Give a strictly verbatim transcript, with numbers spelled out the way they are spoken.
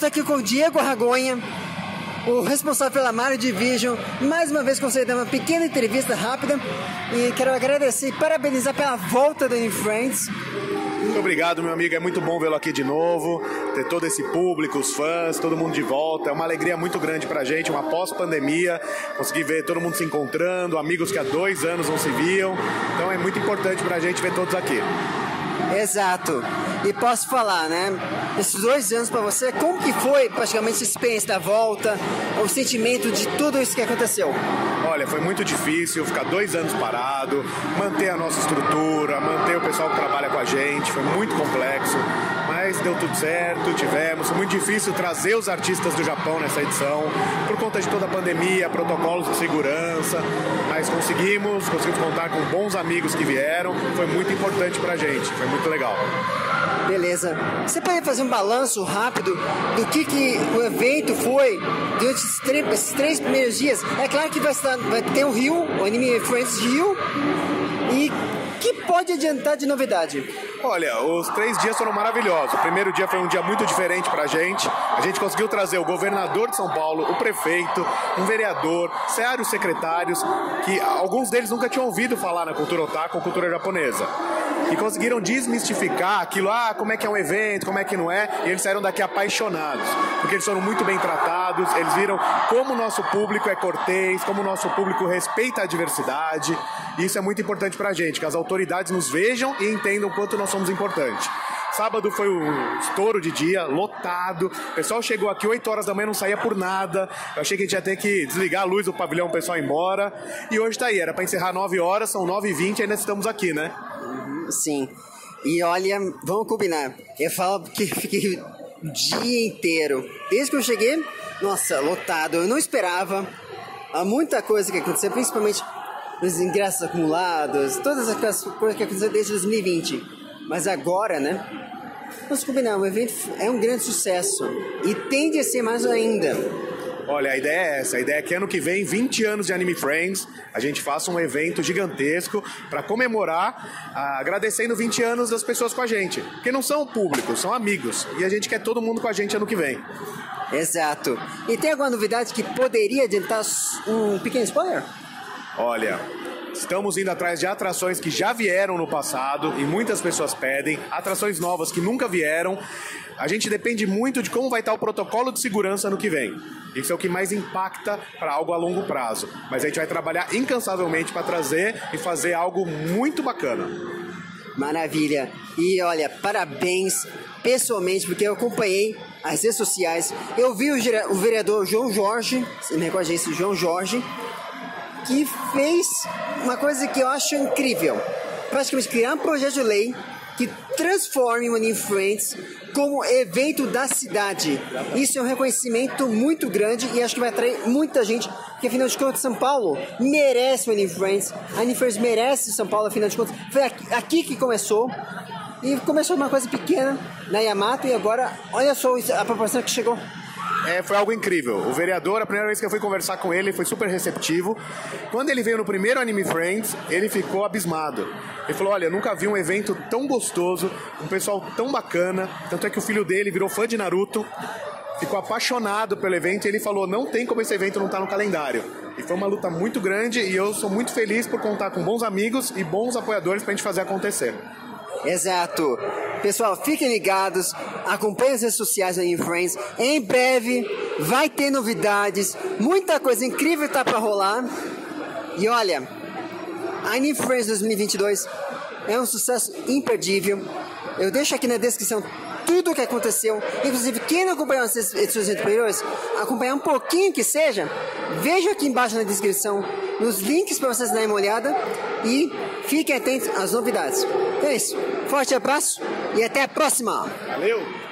estou aqui com o Diego Arragonha, o responsável pela Mario Division. Mais uma vez concedendo uma pequena entrevista rápida e quero agradecer e parabenizar pela volta do Anifriends. Muito obrigado, meu amigo, é muito bom vê-lo aqui de novo, ter todo esse público, os fãs, todo mundo de volta, é uma alegria muito grande pra gente, uma pós-pandemia, conseguir ver todo mundo se encontrando, amigos que há dois anos não se viam, então é muito importante pra gente ver todos aqui. Exato. E posso falar, né? Esses dois anos pra você, como que foi praticamente a experiência da volta, o sentimento de tudo isso que aconteceu? Olha, foi muito difícil ficar dois anos parado, manter a nossa estrutura, manter o pessoal que trabalha com a gente, foi muito complexo, mas deu tudo certo, tivemos. Foi muito difícil trazer os artistas do Japão nessa edição, por conta de toda a pandemia, protocolos de segurança, mas conseguimos, conseguimos contar com bons amigos que vieram, foi muito importante pra gente, foi muito legal. Beleza. Você pode fazer um balanço rápido do que, que o evento foi durante esses três, esses três primeiros dias? É claro que vai, estar, vai ter o Rio, o Anime Friends Rio, e que pode adiantar de novidade? Olha, os três dias foram maravilhosos. O primeiro dia foi um dia muito diferente pra gente. A gente conseguiu trazer o governador de São Paulo, o prefeito, um vereador, vários secretários, que alguns deles nunca tinham ouvido falar na cultura otaku ou cultura japonesa. E conseguiram desmistificar aquilo, ah, como é que é um evento, como é que não é, e eles saíram daqui apaixonados, porque eles foram muito bem tratados, eles viram como o nosso público é cortês, como o nosso público respeita a diversidade, e isso é muito importante pra gente, que as autoridades nos vejam e entendam o quanto nós somos importantes. Sábado foi um estouro de dia, lotado. O pessoal chegou aqui oito horas da manhã, não saía por nada. Eu achei que a gente ia ter que desligar a luz do pavilhão, o pessoal ir embora. E hoje tá aí, era pra encerrar nove horas, são nove e vinte e ainda estamos aqui, né? Sim. E olha, vamos combinar. Eu falo que fiquei o dia inteiro. Desde que eu cheguei, nossa, lotado. Eu não esperava. Há muita coisa que aconteceu, principalmente os ingressos acumulados, todas aquelas coisas que aconteceram desde dois mil e vinte. Mas agora, né? Vamos combinar, o evento é um grande sucesso e tende a ser mais ainda. Olha, a ideia é essa, a ideia é que ano que vem, vinte anos de Anime Friends, a gente faça um evento gigantesco para comemorar, ah, agradecendo vinte anos das pessoas com a gente, porque não são públicos, são amigos, e a gente quer todo mundo com a gente ano que vem. Exato. E tem alguma novidade que poderia adiantar um pequeno spoiler? Olha, estamos indo atrás de atrações que já vieram no passado e muitas pessoas pedem, atrações novas que nunca vieram. A gente depende muito de como vai estar o protocolo de segurança no que vem. Isso é o que mais impacta para algo a longo prazo. Mas a gente vai trabalhar incansavelmente para trazer e fazer algo muito bacana. Maravilha. E olha, parabéns pessoalmente, porque eu acompanhei as redes sociais. Eu vi o vereador João Jorge, você me recorda isso, João Jorge, que fez uma coisa que eu acho incrível. Praticamente criar um projeto de lei que transforme o Anifriends como evento da cidade. Isso é um reconhecimento muito grande e acho que vai atrair muita gente, porque afinal de contas São Paulo merece o Anifriends. A Anifriends merece São Paulo, afinal de contas. Foi aqui que começou. E começou uma coisa pequena na Yamato e agora olha só a proporção que chegou. É, foi algo incrível. O vereador, a primeira vez que eu fui conversar com ele, foi super receptivo. Quando ele veio no primeiro Anime Friends, ele ficou abismado. Ele falou, olha, eu nunca vi um evento tão gostoso, um pessoal tão bacana. Tanto é que o filho dele virou fã de Naruto, ficou apaixonado pelo evento e ele falou, não tem como esse evento não estar no calendário. E foi uma luta muito grande e eu sou muito feliz por contar com bons amigos e bons apoiadores pra gente fazer acontecer. Exato. Pessoal, fiquem ligados, acompanhem as redes sociais da Anifriends. Em breve vai ter novidades, muita coisa incrível tá para rolar. E olha, a Anifriends dois mil e vinte e dois é um sucesso imperdível. Eu deixo aqui na descrição tudo o que aconteceu. Inclusive, quem não acompanhou as edições anteriores, acompanhar um pouquinho que seja, veja aqui embaixo na descrição nos links para vocês darem uma olhada e fiquem atentos às novidades. Então é isso. Forte abraço e até a próxima. Valeu!